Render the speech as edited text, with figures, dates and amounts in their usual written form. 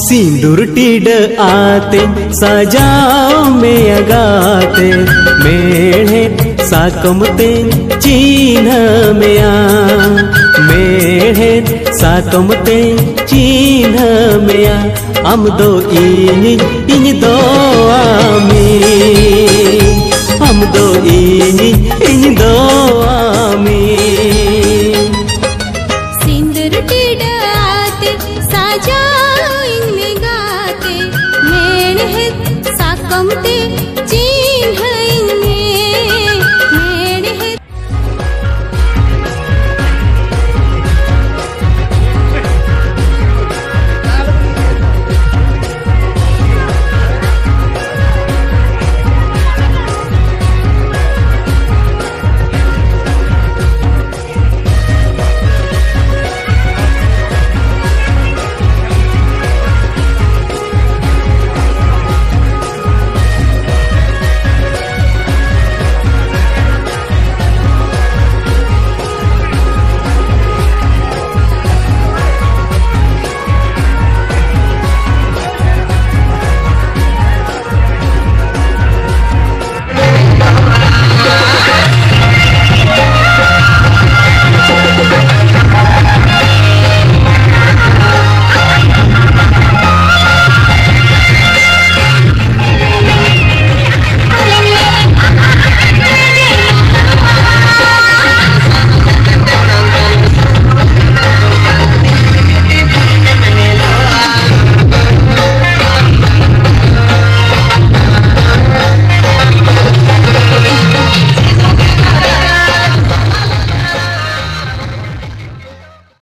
सिंदूर टीड आते सजाओ में अगाते मेढ़े साकमते चिन्ह में मेढ़े साकमते चिन्ह में आम दो इन दो आमी आम दो इन दो आमी सिंदूर टीड आते सजाओ इनमें गाते मेढ़े साकमते